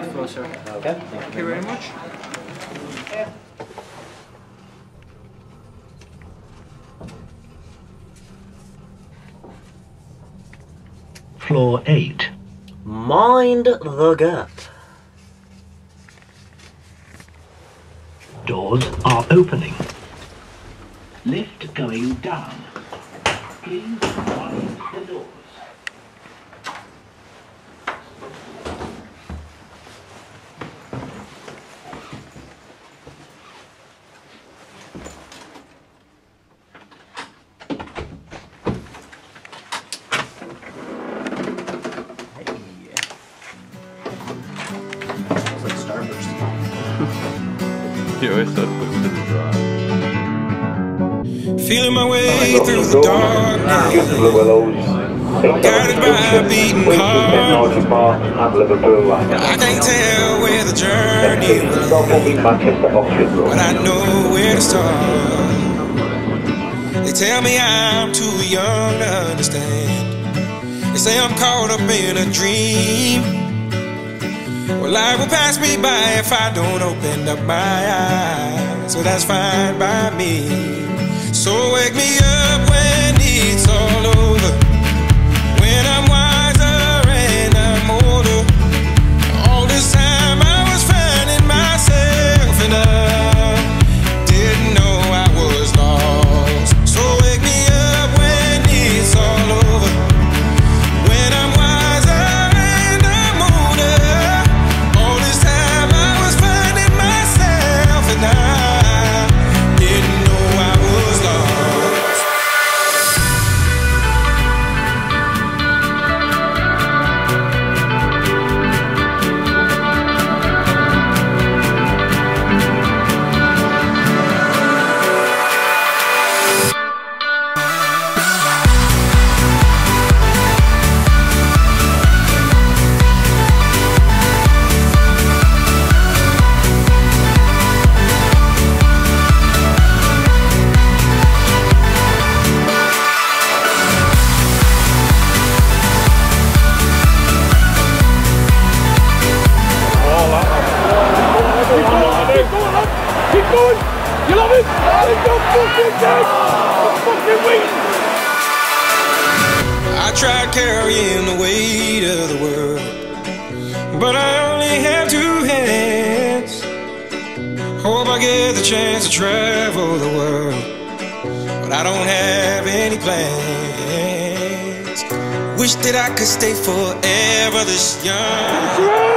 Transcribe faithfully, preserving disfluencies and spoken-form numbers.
floor, sir. Okay. Thank you very much. Floor eight. Mind the gap. Doors are opening. Lift going down. Please mind the doors. You always said look to the drive. Feeling my way through the darkness, guided by a beating heart. I can't tell where the journey will lead, but I know where to start. They tell me I'm too young to understand. They say I'm caught up in a dream. Well, life will pass me by if I don't open up my eyes, so that's fine by me. So wake me up when it's all over, when I'm wiser and I'm older. All this time I was finding myself and I didn't know I was lost. So wake me up when it's all over, when I'm wiser and I'm older. And I didn't know I was lost. I tried carrying the weight of the world, but I only have two hands. Hope I get the chance to travel the world, but I don't have any plans. Wish that I could stay forever this young.